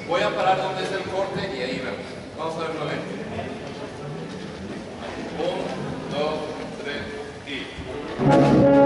Voy a parar donde es el corte y ahí vemos. Vamos a verlo bien. 1, 2, 3 y...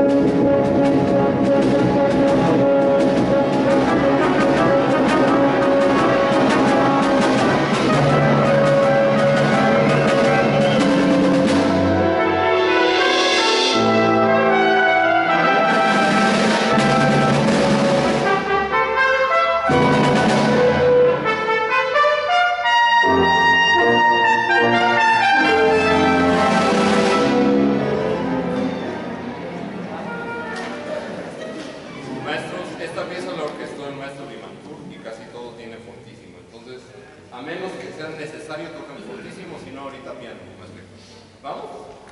Maestros, esta pieza la orquestó el maestro Limantur y casi todo tiene fortísimo. Entonces, a menos que sea necesario, tocan fortísimo, si no, ahorita piano. ¿Me explico? ¿Vamos?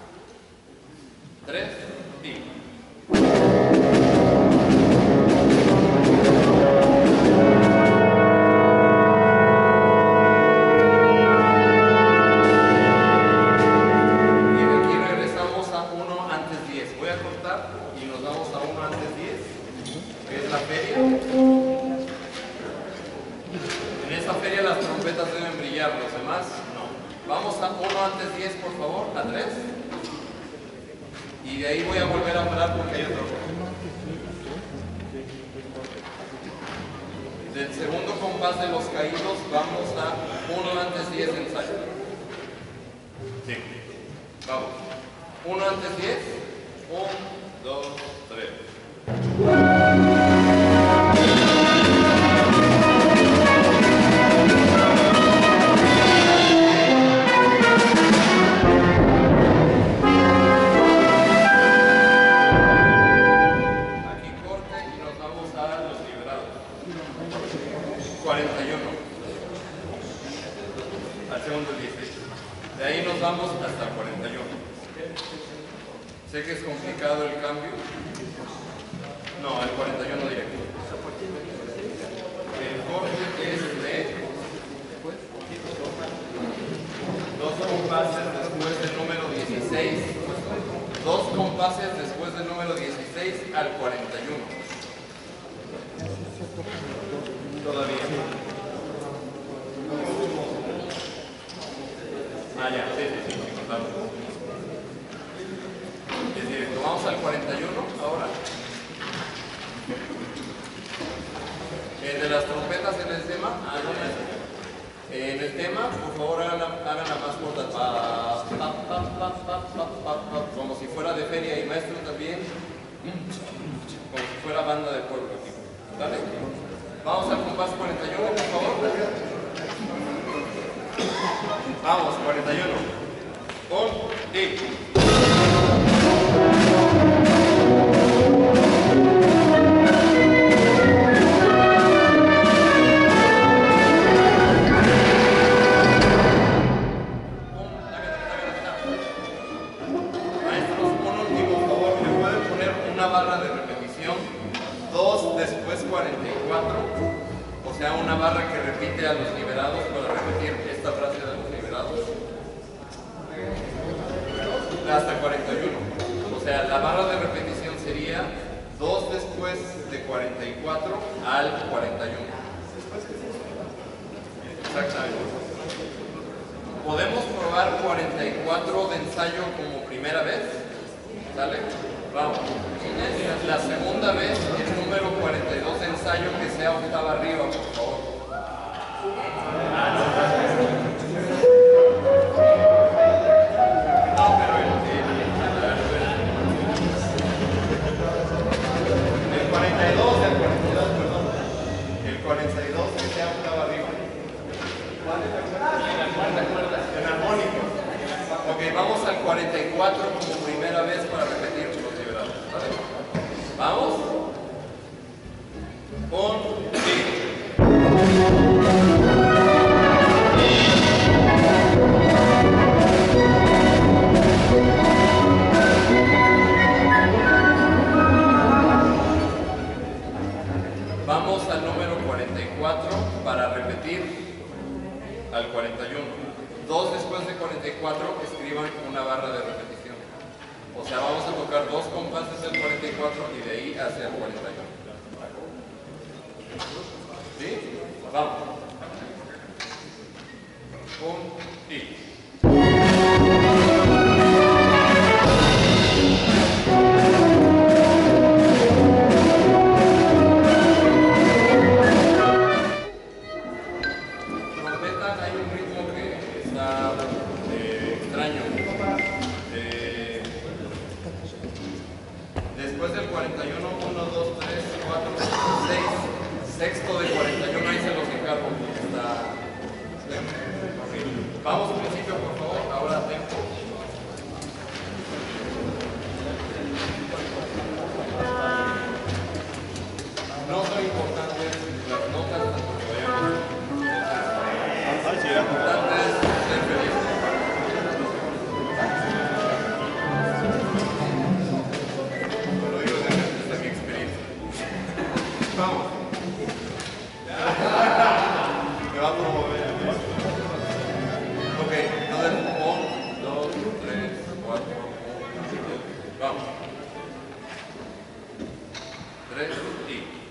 3 y... En esta feria las trompetas deben brillar, los demás no. Vamos a 1 antes 10, por favor, a 3. Y de ahí voy a volver a parar porque hay otro. Del segundo compás de los caídos vamos a 1 antes 10 ensayo. Sí. Vamos. 1 antes 10. 1, 2, 3. Aquí corte y nos vamos a los liberados. 41. Al segundo 16. De ahí nos vamos hasta el 41. Sé que es complicado el cambio. No, el 41 directo. El corte es de 2 compases después del número 16. 2 compases después del número 16 al 41. Todavía. Ah, ya, sí, contamos. Es directo. Vamos al 41 ahora. De las trompetas en el tema, en el tema, por favor hagan la más corta, como si fuera de feria y maestro también, como si fuera banda de pueblo aquí. ¿Vale? Vamos al compás 41, por favor. Vamos, 41. Con y... barra de repetición, 2 después 44, o sea una barra que repite a los liberados para repetir esta frase de los liberados hasta 41, o sea la barra de repetición sería 2 después de 44 al 41. Exactamente. Podemos probar 44 de ensayo como primera vez, ¿sale? Vamos. La segunda vez, el número 42 de ensayo que sea octava arriba, por favor. No, pero el 42, perdón. El 42 que sea octava arriba. En la cuarta cuerda, en armónico. Ok, vamos al 44 como primera vez para repetir los liberados. ¿Vale? Vamos. Con vamos al número 44 para repetir al 41. 2 después de 44 escriban una barra de repetición. O sea, vamos a tocar 2 compases del 44 y de ahí hacia el 41. ¿Sí? Vamos. 1 y... Trompeta, hay un ritmo que está extraño. Después del 41, 1, 2, 3, 4, 6, sexto de 41, ahí se los encargo. Está... Vamos al principio, por favor, ahora tempo. No son importantes las notas, tanto que vayamos. Lo importante es ser feliz. Lo digo desde mi experiencia. Vamos. Me va a promover. Ok, entonces 1, 2, 3, 4, 5. Vamos. 3 y...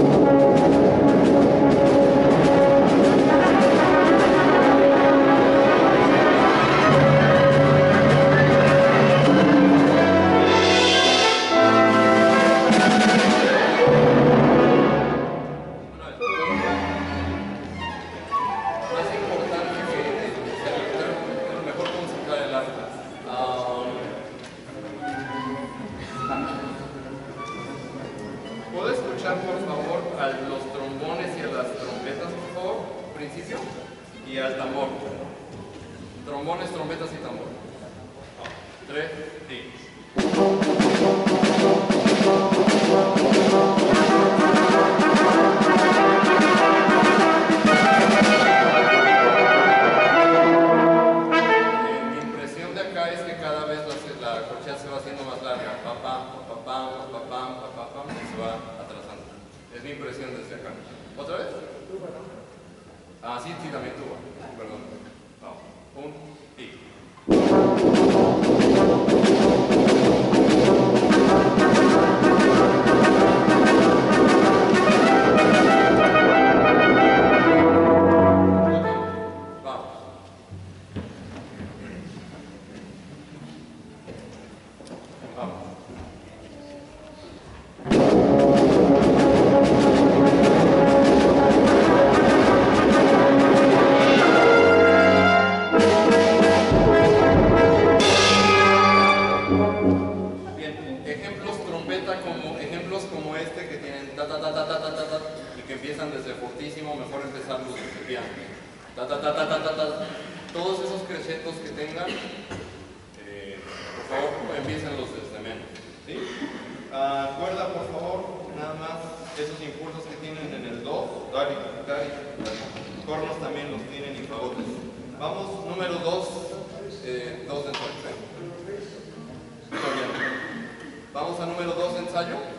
¿Puedo escuchar, por favor, a los trombones y a las trompetas, por favor? Principio. Y al tambor. Trombones, trompetas y tambor. 3 y... Mi impresión de acá es que cada vez la corchea se va haciendo más larga. Pa, pam, pa, pam, pa, pam, pa, pam, y se va atrasando. Es mi impresión desde acá. ¿Otra vez? Ah, sí, sí, también tuba. Perdón. Vamos. 1 y... Ejemplos como este que tienen ta ta ta ta ta ta ta ta y que empiezan desde fortísimo, mejor empezarlos desde piano. Ta ta ta ta ta ta ta. Todos esos crescendos que tengan, por favor, empiécenlos desde menos. ¿Sí? Recuerda, por favor, nada más esos impulsos que tienen en el do, cornos también los tienen y fagotes. Vamos, número 2, 2 de ensayo. Vamos a número 2 de ensayo.